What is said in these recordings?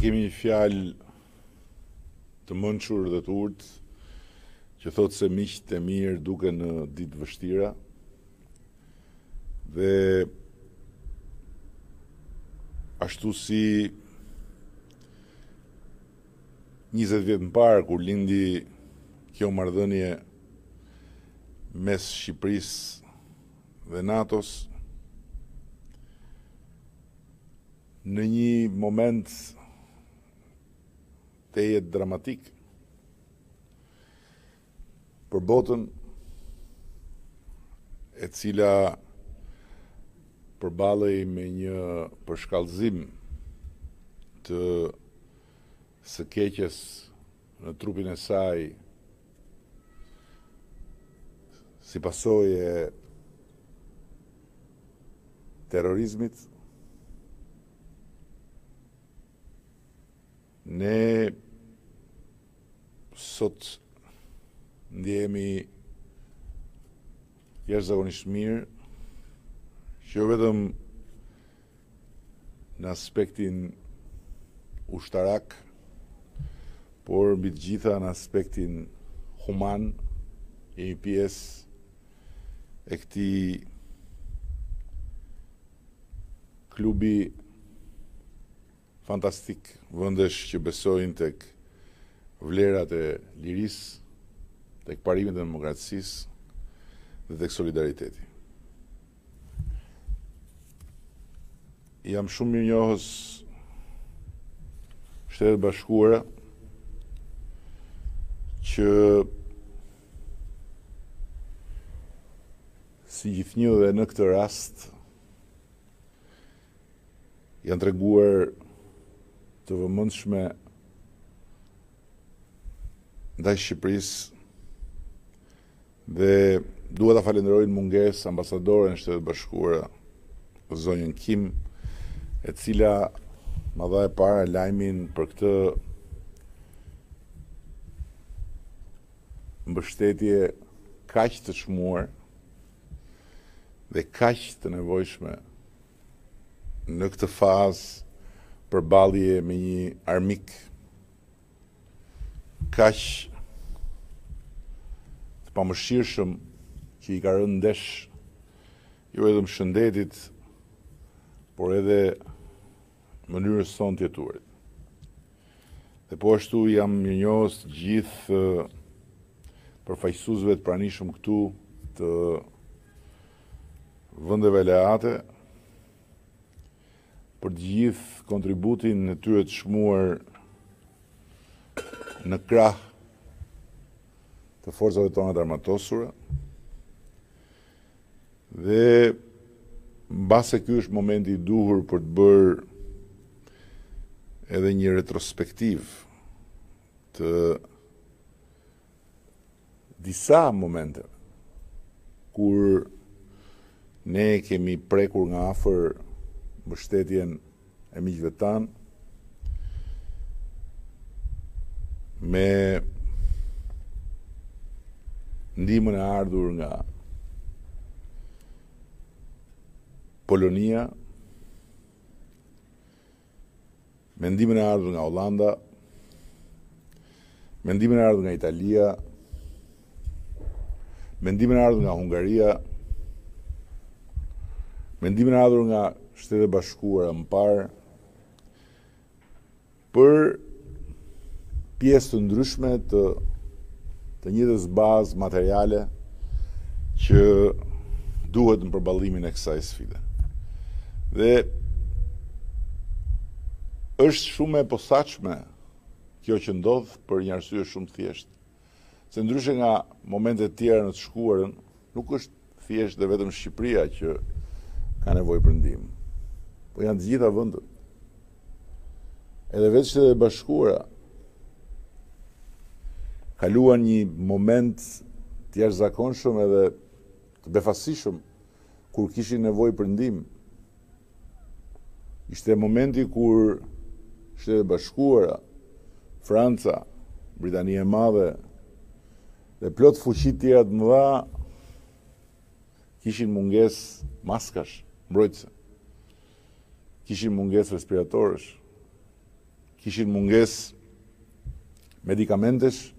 kemi një fjalë të mençur dhe të urtë që thotë se miqtë e mirë duken në ditë vështira, dhe ashtu si 20 vjet më parë kur lindi kjo marrëdhënie mes Shqipërisë dhe NATO-s, në një moment të jetë dramatik për botën, e cila përballej me një përshkallëzim të së keqes në trupin e saj si pasojë e terrorizmit, ne sot ndjehemi jashtëzakonisht mirë, jo vetëm në aspektin ushtarak, por mbi të gjitha në aspektin human, jemi pjesë e këtij klubi fantastik, vendesh që besojnë tek vlerat e lirisë, tek parimet e demokracisë dhe tek solidariteti. Jam shumë mirënjohës Shtetet Bashkuara që si gjithnjë dhe në këtë rast janë treguar të vëmendshme ndaj Shqipërisë, dhe dua ta falenderoj në mungesë ambasadoren e Shtetet Bashkuara, zonjën Kim, e cila ma dha e para lajmin për këtë mbështetje kaq të çmuar dhe kaq të nevojshme në këtë fazë përballje me një armik kaq të pamëshirshëm që i ka rënë ndesh jo vetëm shëndetit, por edhe mënyrës sonë të jetuarit. Dhe po ashtu jam mirënjohës të gjithë përfaqësuesve të pranishëm këtu të vendeve aleate për të gjithë kontributin e tyre të çmuar në krah të forcave tona të armatosura, dhe mbase ky është momenti i duhur për të bërë edhe një retrospektiv të disa momente kur ne kemi prekur nga afër mbështetjen e miqve tanë me ndihmën e ardhur nga Polonia, me ndihmën e ardhur nga Hollanda, me ndihmën e ardhur nga Italia, me ndihmën e ardhur nga Hungaria, me ndihmën e ardhur nga Shtetet Bashkuara më parë, për pjesë të ndryshme të njëjtës bazë materiale që duhet në përballimin e kësaj sfide. Dhe është shumë e posaçme kjo që ndodh për një arsye shumë thjeshtë, se ndryshe nga momentet tjera në të shkuarën, nuk është thjesht dhe vetëm Shqipëria që ka nevojë për ndihmë, po janë të gjitha vendet. Edhe vetë Shtetet e Bashkuara kaluan një moment të jashtëzakonshëm edhe të befasishëm kur kishin nevojë për ndihmë. Ishte momenti kur Shtetet e Bashkuara, Franca, Britania e Madhe dhe plot fuqi tjera të mëdha kishin mungesë maskash mbrojtëse, kishin mungesë respiratorësh, kishin mungesë medikamentesh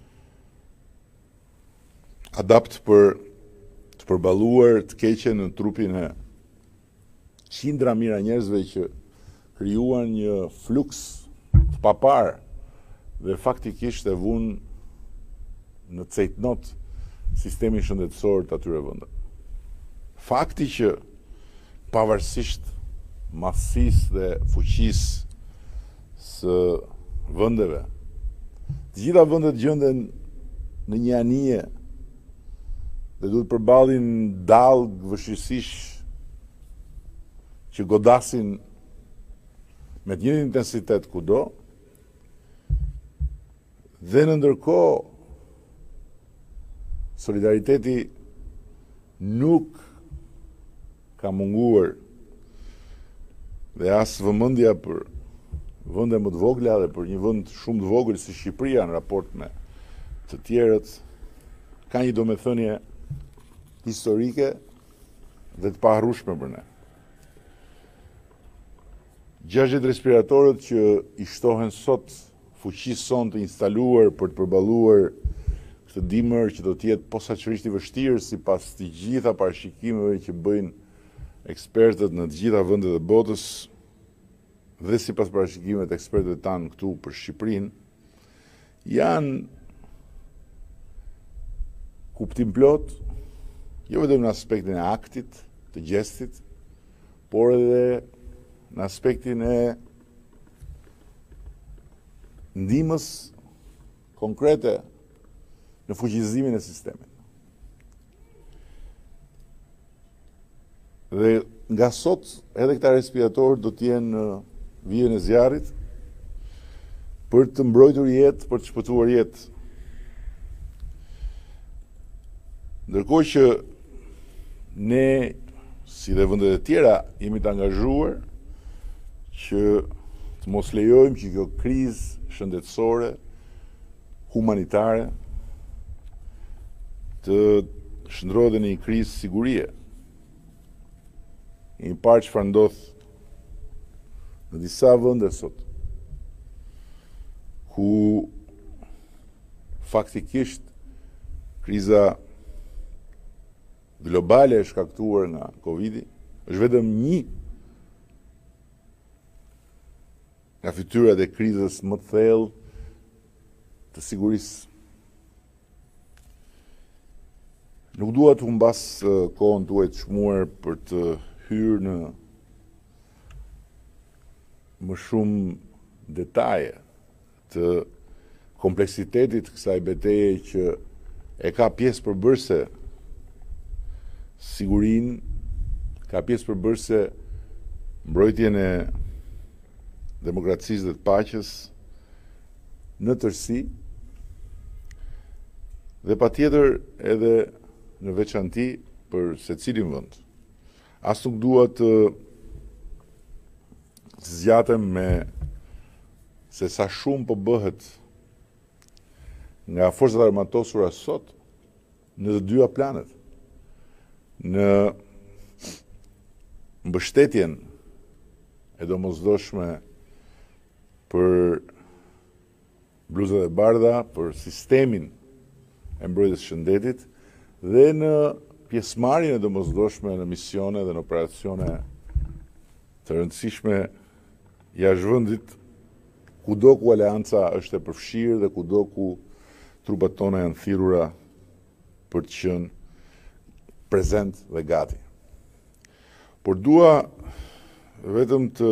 adapt për të përballuar të keqen në trupin e qindra mijëra njerëzve që krijuan një fluks të papar dhe faktikisht e vun në cejtnot sistemin shëndetësor të atyre vende. Fakti që pavarësisht madhësisë dhe fuqisë së vendeve, të gjitha vendet gjenden në një anije dhe duhet përballin dallë vështirësish që godasin me të njëjtin intensitet kudo, dhe në ndërkohë solidariteti nuk ka munguar dhe as vëmendja për vende më të vogla dhe për një vend shumë të vogël si Shqipëria në raport me të tjerët ka një domethënie historike dhe të paharrueshme për ne. 60 respiratorët që i shtohen sot fuqisë son të instaluar për të përballuar këtë dimër që do të jetë posaçërisht i vështirë sipas të gjitha parashikimeve që bëjnë ekspertët në të gjitha vendet e botës dhe sipas parashikimeve të ekspertëve tanë këtu për Shqipërinë, janë kuptim plot, jo vetëm në aspektin e aktit, të gjestit, por edhe në aspektin e ndihmës konkrete në fuqizimin e sistemit. Dhe nga sot edhe këta respiratorë do të jenë në vijën e zjarrit për të mbrojtur jetë, për të shpëtuar jetë. Ndërkohë që ne, si dhe vendet e tjera, jemi të angazhuar që të mos lejojmë që kjo krizë shëndetësore, humanitare, të shndrohet në një krizë sigurie. Një parë çfarë ndodh në disa vende sot, ku faktikisht kriza globale e shkaktuar nga Covidi është vetëm një nga fytyrat e krizës më të thellë të sigurisë. Nuk dua të humbas kohën tuaj të çmuar për të hyrë në më shumë detaje të kompleksitetit kësaj betejë që e ka pjesë përbërëse sigurinë, ka pjesë përbërëse mbrojtjen e demokracisë dhe të paqes në tërësi, dhe patjetër edhe në veçanti për secilin vend. As nuk dua të zgjatem me se sa shumë po bëhet nga forcat armatosura sot në të dyja planet. Në mbështetjen e domosdoshme për bluzat e bardha, për sistemin e mbrojtjes së shëndetit dhe në pjesëmarrjen e domosdoshme në misione dhe në operacione të rëndësishme jashtë vendit, kudo ku aleanca është e përfshirë dhe kudo ku trupat tona janë thirrura për të qenë prezent dhe gati. Por dua vetëm të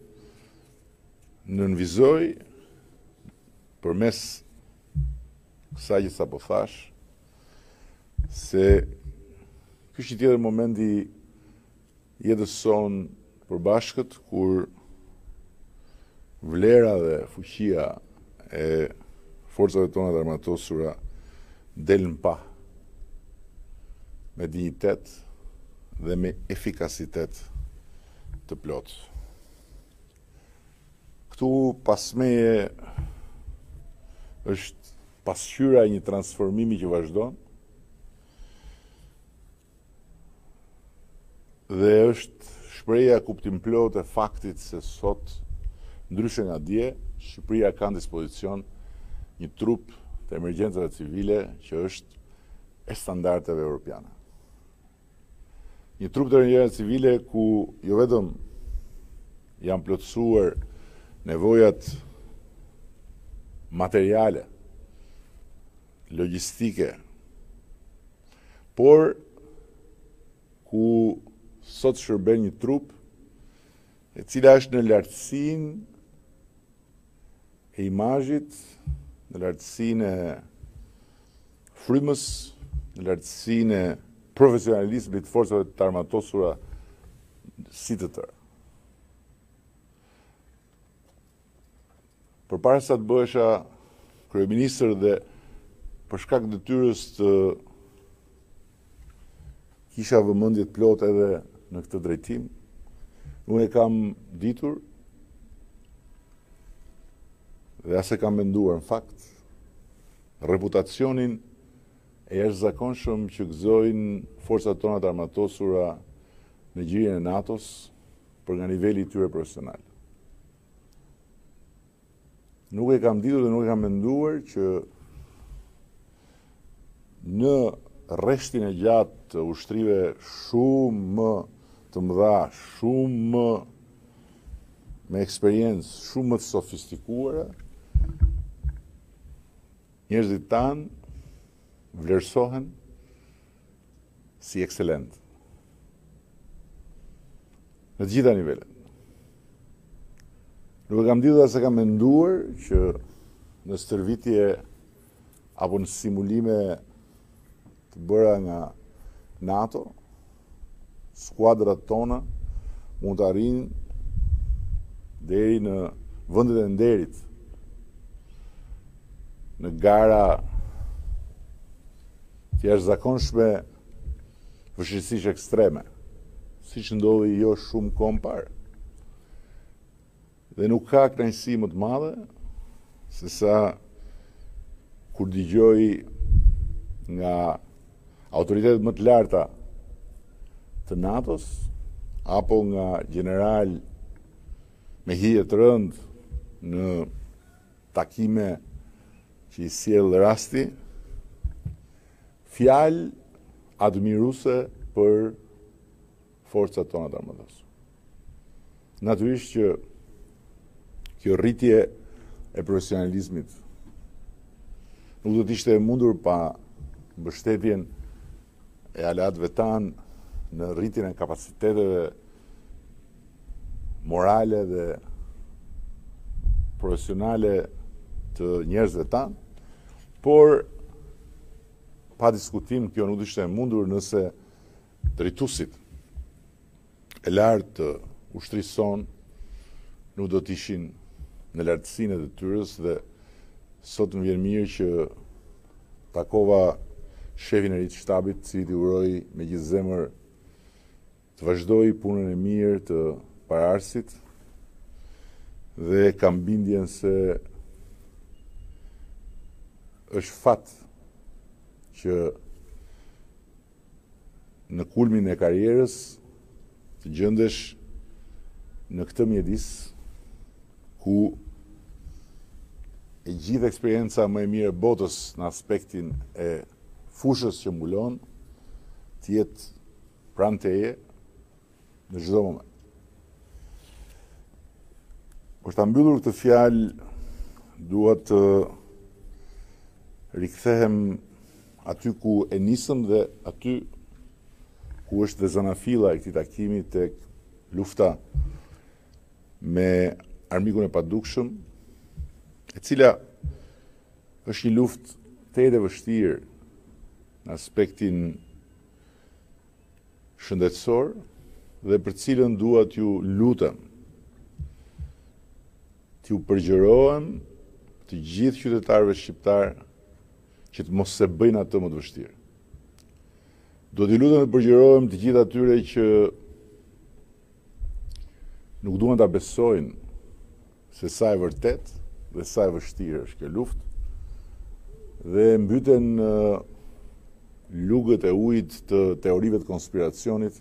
nënvizoj përmes kësaj që sapo thash, se ky është një tjetër moment i jetës sonë përbashkët, kur vlera dhe fuqia e forcave tona të armatosura delën pa me dinjitet dhe me efikasitet të plotë. Këtu pas meje është pasqyra e një transformimi që vazhdon dhe është shpreha kuptim plot e faktit se sot, ndryshe nga dje, Shqipëria ka në dispozicion një trup të emergjencave civile që është e standardeve europiane. Një trup të emergjencave civile ku jo vetëm janë plotësuar nevojat materiale, logjistike, por ku sot shërben një trup e cila është në lartësinë e imazhit, në lartësinë e frymës, në lartësinë e profesionalizmit të forcave të armatosura si të tërë. Përpara sa të bëhesha kryeministër dhe për shkak të detyrës të kisha vëmendje të plot edhe në këtë drejtim, unë e kam ditur dhe as e kam menduar në fakt reputacionin e jashtëzakonshëm që gëzojnë forcat tona të armatosura në gjirjen e NATO-s për nga niveli i tyre profesional. Nuk e kam ditur dhe nuk e kam menduar që në rreshtin e gjatë të ushtrive shumë më të mëdha, shumë më me eksperiencë, shumë më të sofistikuara, njerëzit tanë vlerësohen si ekselent në të gjitha nivelet. Nuk e kam ditur dhe se kam menduar që në stërvitje apo në simulime të bëra nga NATO, skuadrat tona mund të arrijnë deri në vendet e nderit, në gara të jashtëzakonshme vështirësisht ekstreme, siç ndodhi jo shumë kohë parë. Dhe nuk ka kënaqësi më të madhe se sa kur dëgjoj nga autoritetet më të larta të NATO-s apo nga general me hije të rëndë në takime që i sjell rasti, fjalë admiruese për forcat tona të armatosura. Natyrisht që kjo rritje e profesionalizmit nuk do të ishte e mundur pa mbështetjen e aleatëve tanë në rritjen e kapaciteteve morale dhe profesionale të njerëzve tanë, por pa diskutim kjo nuk do ishte e mundur nëse drejtuesit e lartë të ushtrisë sonë nuk do të ishin në lartësinë e detyrës dhe sot më vjen mirë që takova shefin e ri të shtabit, i cili uroj me gjithë zemër të vazhdoj punën e mirë të paraardhësit dhe kam bindjen se është fat që në kulmin e karrierës të gjendesh në këtë mjedis ku e gjithë eksperienca më e mirë e botës në aspektin e fushës që mbulon të jetë pranë teje në çdo moment. Për ta mbyllur këtë fjalë, dua të rikthehem aty ku e nisëm dhe aty ku është dhe zanafilla e këtij takimi tek lufta me armikun e padukshëm, e cila është një luftë tetë e vështirë në aspektin shëndetësor dhe për cilën dua t'ju lutem, t'ju përgjërohem të gjithë qytetarëve shqiptar që të mos se bëjnë atë më të vështirë. Do t'i lutem të përgjërohem të gjithë atyre që nuk duan ta besojnë se sa e vërtet dhe sa e vështirë është kjo luftë dhe mbyten lugët e ujit të teorive të konspiracionit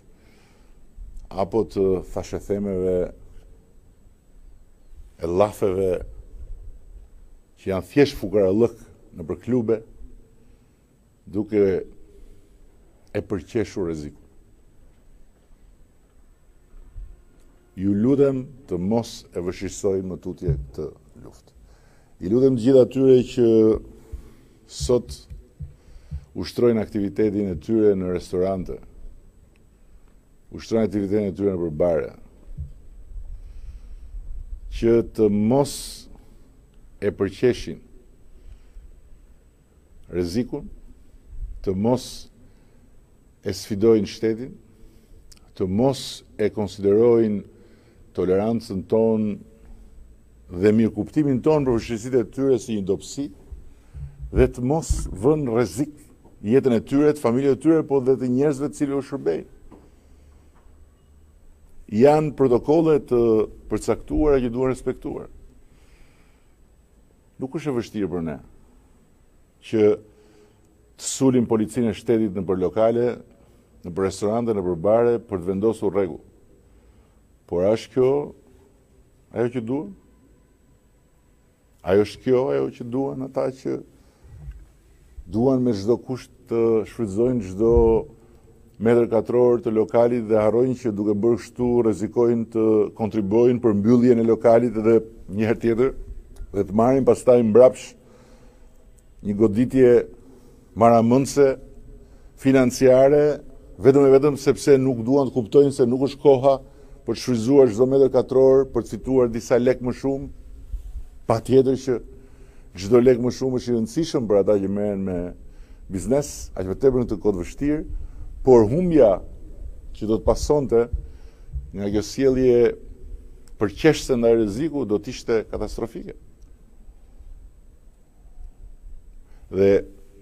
apo të thashethemeve e llafeve që janë thjesht fukarallëk në për klube, duke e përqeshur rrezikun. Ju lutem të mos e vështirësojnë më tutje këtë luftë. I lutem gjithë atyre që sot ushtrojnë aktivitetin e tyre në restorante, ushtrojnë aktivitetin e tyre në përbare, që të mos e përqeshin rrezikun, të mos e sfidojnë shtetin, të mos e konsiderojnë tolerancën tonë dhe mirëkuptimin tonë për vështirësitë e tyre si një dobësi, dhe të mos vënë rrezik jetën e tyre, të familjeve të tyre, po dhe të njerëzve të cilëve u shërbejnë. Janë protokolle të përcaktuara që duhen respektuar. Nuk është e vështirë për ne që të sulim policinë e shtetit në për lokale, në për restorante, në për bare, për të vendosur rregull. Por është kjo ajo që duhen? Ajo është kjo ajo që duhen ata që duan me çdo kusht të shfrytëzojnë çdo metër katror të lokalit dhe harrojnë që duke bërë kështu rrezikojnë të kontribuojnë për mbylljen e lokalit edhe një herë tjetër dhe të marrin pastaj mbrapsht një goditje maramëndse financiare vetëm e vetëm sepse nuk duan të kuptojnë se nuk është koha për të shfrytzuar çdo metër katror për të fituar disa lek më shumë. Patjetër që çdo lek më shumë është i rëndësishëm për ata që merren me biznes, aq më tepër në këtë kohë vështirë, por humbja që do të pasonte nga kjo sjellje përqeshse ndaj rrezikut do të ishte katastrofike. Dhe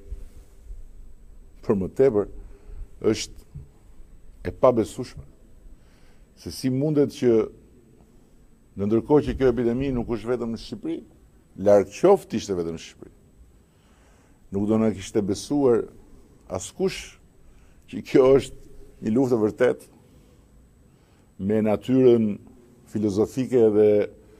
për më tepër është e pabesueshme se si mundet që në ndërkohë që kjo epidemi nuk është vetëm në Shqipëri, larg qoftë ishte vetëm në Shqipëri. Nuk do na kishte besuar askush që kjo është një luftë e vërtet me natyrën filozofike dhe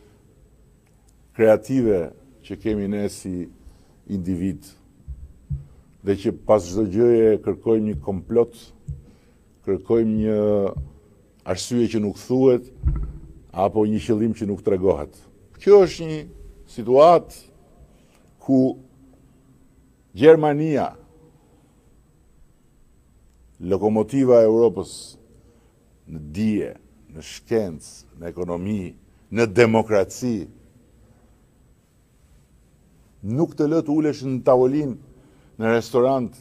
kreative që kemi ne si individ dhe që pas çdo gjëje kërkojmë një komplot, kërkojmë një arsye që nuk thuhet apo një qëllim që nuk tregohet. Kjo është një situatë ku Gjermania, lokomotiva e Europës në dije, në shkencë, në ekonomi, në demokraci, nuk të lë të ulesh në tavolinë në restorant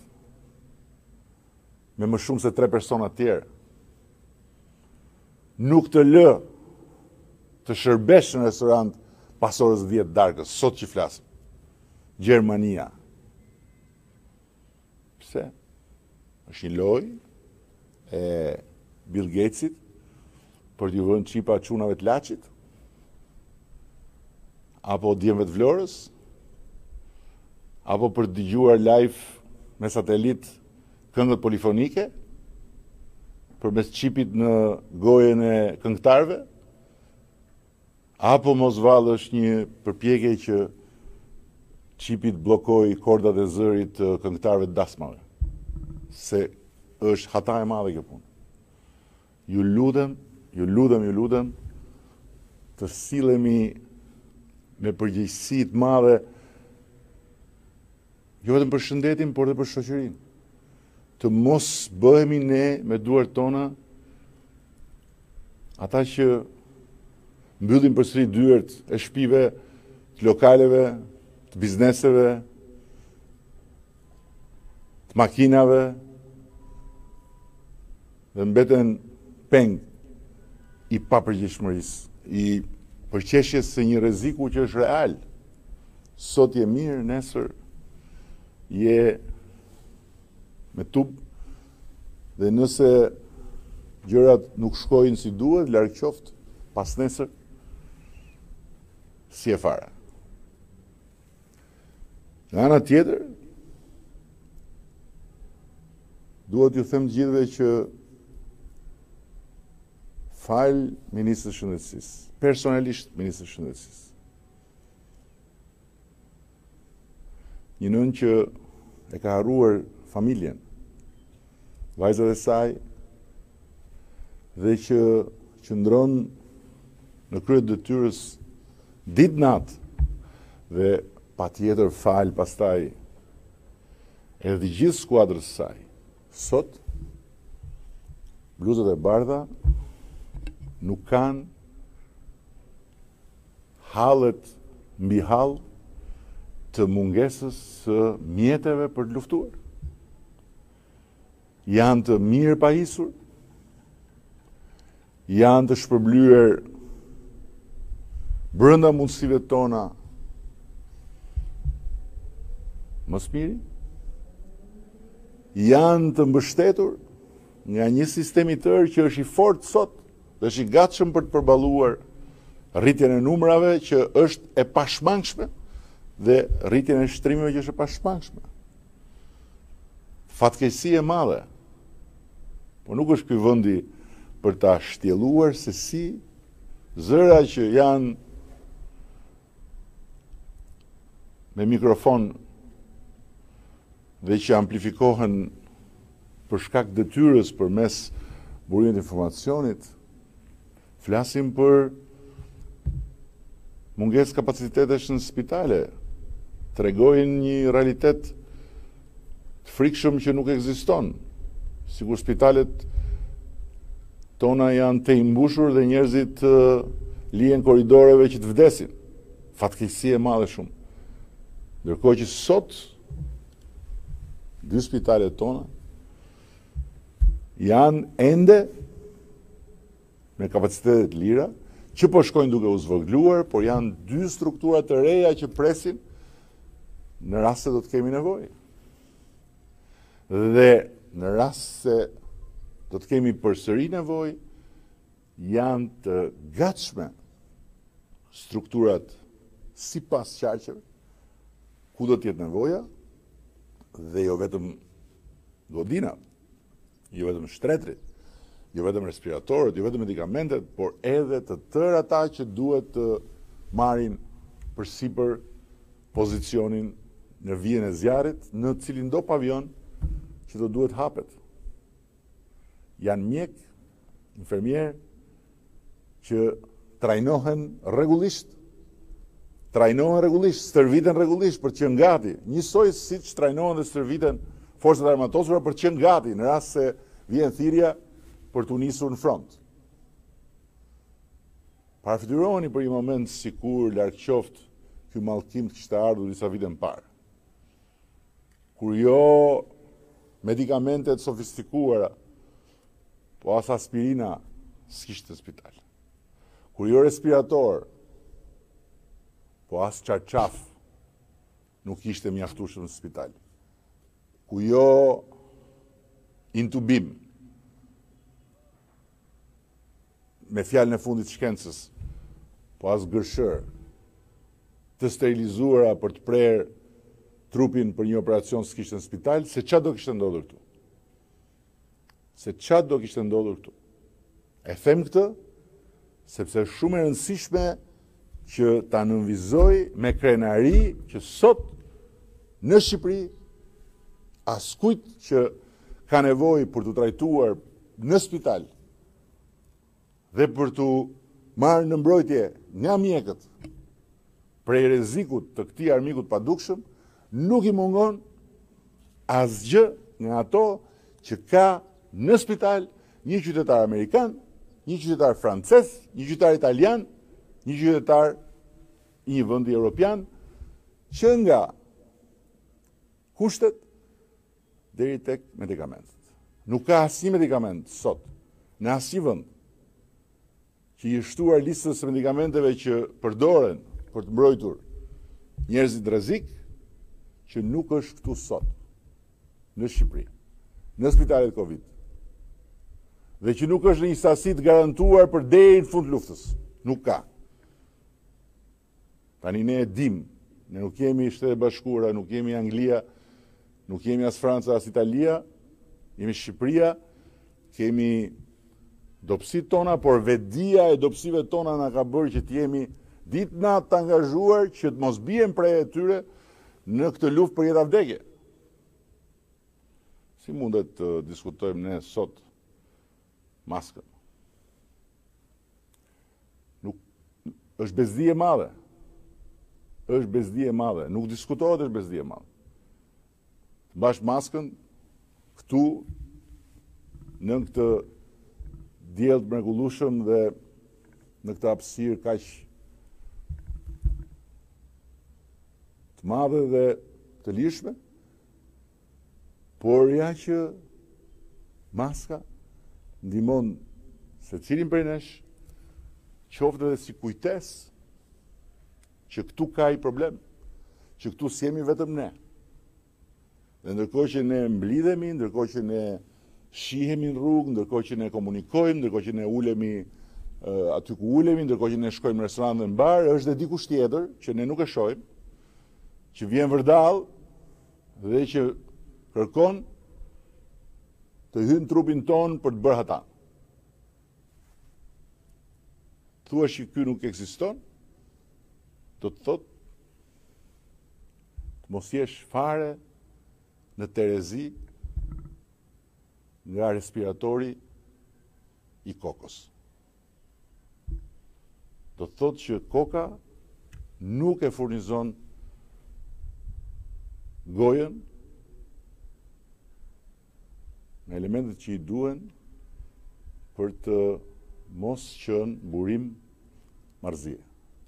me më shumë se 3 persona tjerë. Nuk të lë të shërbesh në restorant pas orës 10 darkës, sot që flasim. Gjermania. Pse? Është një lojë e Bill Gatesit për t'ju vënë qipa çunave të laçit? Apo djemve të Vlorës? Apo për të dëgjuar live me satelit këngët polifonike? Përmes çipit në gojen e këngëtarëve? Apo mos vallë është një përpjekje që çipi të bllokojë kordat e zërit të këngëtarëve të dasmave. Se është hata e madhe kjo punë. Ju lutem të sillemi me përgjegjësi të madhe jo vetëm për shëndetin, por edhe për shoqërinë. Të mos bëhemi ne me duart tona ata që mbyllim përsëri dyert e shtëpive, të lokaleve, të bizneseve, të makinave, dhe mbeten peng i papërgjegjshmërisë, i përqeshjes së një rreziku që është real. Sot je mirë, nesër je me tub, dhe nëse gjërat nuk shkojnë si duhet, larg qoftë, pas nesër si e fara. Nga ana tjetër, duhet ju them të gjithëve që fal Ministrës së Shëndetësisë, personalisht Ministrës së Shëndetësisë. një nën që e ka harruar familjen, vajzat e saj, dhe që qëndron në krye detyrës ditë natë dhe patjetër fal pastaj edhe gjithë skuadrës saj. Sot bluzat e bardha nuk kanë hallet mbi hall të mungesës së mjeteve për të luftuar. Janë të mirë pahisur, janë të shpërblyer brenda mundësive tona më së miri, janë të mbështetur nga një sistem i tërë që është i fortë sot dhe është i gatshëm për të përballuar rritjen e numrave që është e pashmangshme dhe rritjen e shtrimeve që është e pashmangshme. Fatkeqësi e madhe, por nuk është ky vendi për ta shtjelluar se si zëra që janë me mikrofon dhe që amplifikohen për shkak detyrës përmes burimit të informacionit, flasim për mungesë kapacitetesh në spitale, tregojnë një realitet të frikshëm që nuk ekziston. Sikur spitalet tona janë të imbushur dhe njerëzit lihen korridoreve që të vdesin. Fatkeqësi e madhe shumë. Ndërkohë që sot dy spitalet tona janë ende me kapacitetet lira, që po shkojnë duke u zvogëluar, por janë dy struktura të reja që presin në rast se do të kemi nevojë. Dhe në rast se do të kemi përsëri nevojë, janë të gatshme strukturat sipas qarqeve, ku do të jetë nevoja, dhe jo vetëm godinat, jo vetëm shtretrit, jo vetëm respiratorët, jo vetëm medikamentet, por edhe të tërë ata që duhet të marrin përsipër pozicionin në vijën e zjarrit, në cilin do pavion që do duhet hapet. Janë mjek, infermier, që trajnohen rregullisht, stërviten rregullisht për të qenë gati, njësoj siç trajnohen dhe stërviten forcat armatosura për të qenë gati në rast se vjen thirrja për të nisur në front. Parafytyroheni për një moment sikur larg qoftë ky mallkim të kishte ardhur disa vite më parë. Kur jo medikamentet sofistikuara, po as aspirina s'kishte në spital. Kur jo respirator, po as çarçaf nuk ishte mjaftueshëm në spital. Ku jo intubim, me fjalën e fundit të shkencës, po as gërshër, të sterilizuara për të prerë trupin për një operacion s'kishte në spital, se çfarë do kishte ndodhur këtu? E them këtë, sepse është shumë e rëndësishme që ta nënvizoj me krenari që sot në Shqipëri askujt që ka nevojë për të trajtuar në spital dhe për të marrë në mbrojtje nga mjekët prej rrezikut të këtij armikut padukshëm, nuk i mungon asgjë nga ato që ka në spital një qytetar amerikan, një qytetar francez, një qytetar italian, një qytetar i një vendi evropian, që nga kushtet deri tek medikamentet. Nuk ka asnjë medikament sot në asnjë vend që i shtuar listës së medikamenteve që përdoren për të mbrojtur njerëzit rrezik, që nuk është këtu sot në Shqipëri, në spitalet Covid. Dhe që nuk është në një sasi të garantuar për deri në fund luftës. Nuk ka. Tani ne e dim, ne nuk jemi Shtetet e Bashkuara, nuk jemi Anglia, nuk jemi as Franca, as Italia, jemi Shqipëria, kemi dobësitë tona, por vetdia e dobësive tona na ka bërë që të jemi ditë natë të angazhuar që të mos bien prej e tyre në këtë luftë për jetë vdekje. Si mundet të diskutojmë ne sot maskën? Është bezdi e madhe. Është bezdi e madhe. Nuk diskutohet, është bezdi e madhe. Të mbash maskën këtu në këtë diell të mrekullueshëm dhe në këtë hapësirë kaq të madhe dhe të lirshme, por ja që maska ndihmon secilin prej nesh qoftë edhe si kujtes që këtu ka i problem, që këtu s'jemi vetëm ne. Dhe ndërkohë që ne mblidhemi, ndërkohë që ne shihemi në rrugë, ndërkohë që ne komunikojmë, ndërkohë që ne ulemi aty ku ulemi, ndërkohë që ne shkojmë në restorant dhe në bar, është dhe dikush tjetër që ne nuk e shohim, që vjen vërdall dhe që kërkon të hynë trupin ton për të bërë hata. Thua që ky nuk ekziston, do të thotë të mos jesh fare në terezi nga respiratori i kokës. Do të thotë që koka nuk e furnizon gojën me elementet që i duhen për të mos qenë burim marrëzie.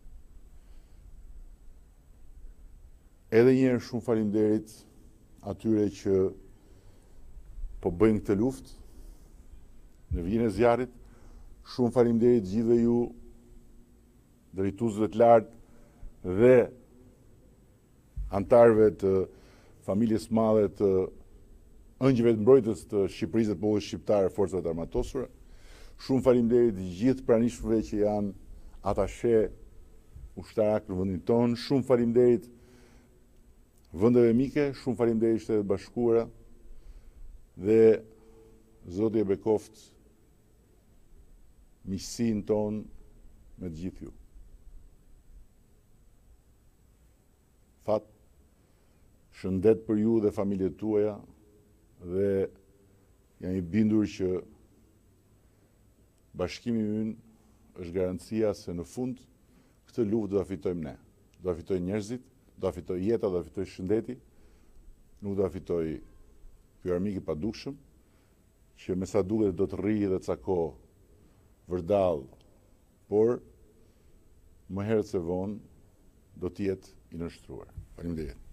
Edhe një herë shumë faleminderit atyre që po bëjnë këtë luftë në vijën e zjarrit. Shumë faleminderit gjithëve ju drejtuesve të lartë dhe antarëve të familjes së madhe të ëngjëve të mbrojtës të Shqipërisë dhe popullsit shqiptar, forcat armatosura. Shumë faleminderit gjithë pranishmëve që janë atashe ushtarak në vendin tonë. Shumë faleminderit vendeve mike, shumë faleminderit Shtetet Bashkuara dhe Zoti e bekoft miqësinë tonë me të gjithë ju. Fat, shëndet për ju dhe familjet tuaja dhe jam i bindur që bashkimi ynë është garancia se në fund këtë luftë do ta fitojmë ne. Do ta fitojnë njerëzit, do ta fitojë jeta, do ta fitojë shëndeti, nuk do ta fitojë ky armik i padukshëm që me sa duket do të rrijë edhe ca kohë vërdall, por më herët se vonë do të jetë i nënshtruar. Faleminderit.